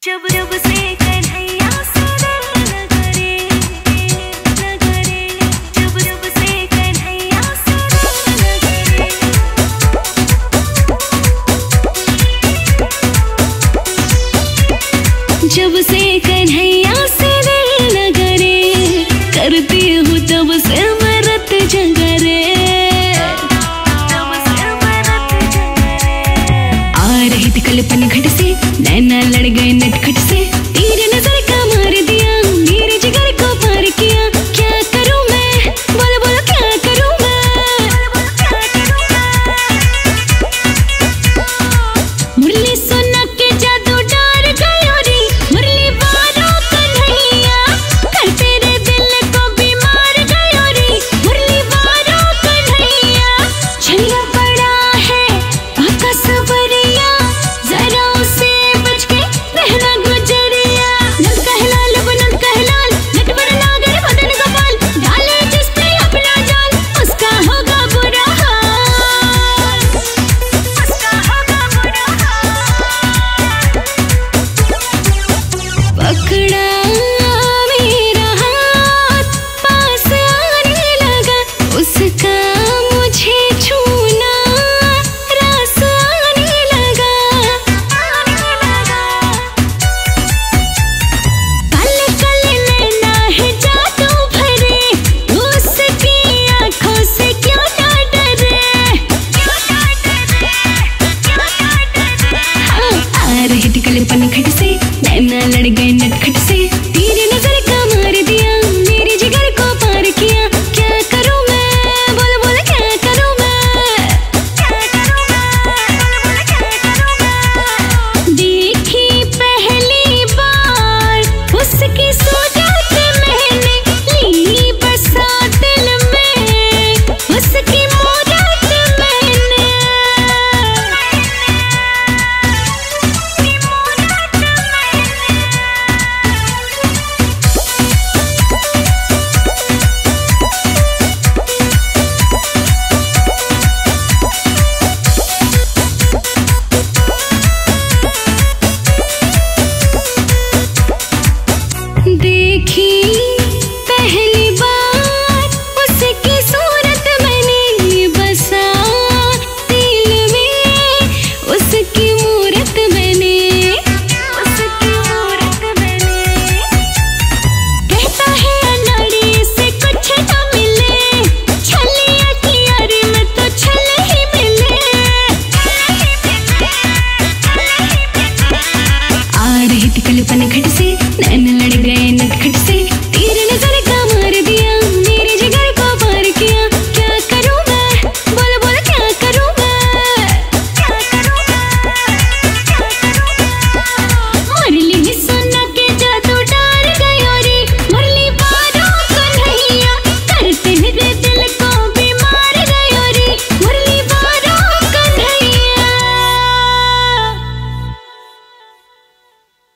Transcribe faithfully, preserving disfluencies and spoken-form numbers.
जब जब से कन्हैया से दिल न करे, न करे, जब जब से कन्हैया से दिल न करे। जब से कन्हैया से दिल न करे, करती हूँ तब से मैं रत जगरे। आ रही थी कल्पना घट से, नैना लड़ गए नटखट से, तेरे नजर का मार दिया, मेरे जिगर को पार किया। क्या करूं मैं, बोलो बोलो क्या करूं मैं, मुरली सुना के जादू डार गयो रे, मुरली वालों कन्हैया, कर तेरे दिल को बीमार गयो रे, मुरली वालों कन्हैया। छलिया पड़ा है बाका सवरिया, जरा उसे बच के रहना गुजरिया। नंद कहलाल वो नंद कहलाल, नटवर नागर मदन गोपाल, डाले जिस पे अपना जाल, उसका होगा बुरा हाल, उसका होगा बुरा हाल। पकड़ा मेरा हाथ, पास आने लगा, उसका मुझे छूना रास आने लगा, आने लगा। काले काले नैना है जादू भरे, उसकी आँखों से क्यों ना डरे, क्यों ना डरे, क्यों ना डरे। हाँ, आ रही थी कल्पना घट से, नैना लड़ गए नटखट से, तेरे नजर का मार दिया, मेरे जिगर को पार किया। क्या करूं मैं, बोलो बोलो क्या करूं मैं, क्या करूं मैं, बोलो बोलो क्या करूं मैं। देखी पहली बार उसकी सूरत मैंने, ली बसा दिल में उसकी मूरत मैंने, उसकी मूरत मैंने। देखी पहली बार उसकी सूरत मैंने, बसा दिल में उसकी मूरत मैंने, उसकी मूरत मैंने। कहता है अनाड़ी से कुछ न मिले, छलिया की यारी में तो छल ही मिले, छल ही मिले, छल ही मिले। आ रही थी कल्पना घट से,